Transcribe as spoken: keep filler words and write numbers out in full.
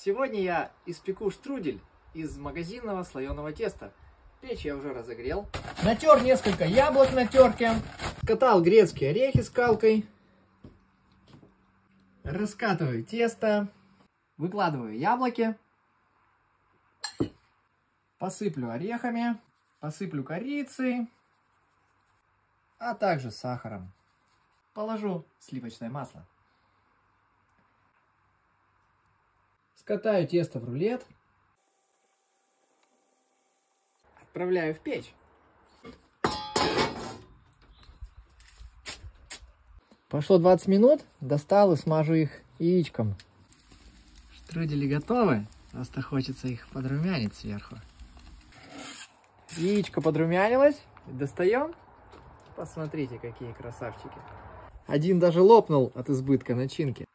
Сегодня я испеку штрудель из магазинного слоеного теста. Печь я уже разогрел. Натер несколько яблок на терке. Скатал грецкие орехи скалкой. Раскатываю тесто. Выкладываю яблоки. Посыплю орехами. Посыплю корицей. А также сахаром. Положу сливочное масло. Скатаю тесто в рулет. Отправляю в печь. Прошло двадцать минут. Достал и смажу их яичком. Штрудели готовы. Просто хочется их подрумянить сверху. Яичко подрумянилось. Достаем. Посмотрите, какие красавчики. Один даже лопнул от избытка начинки.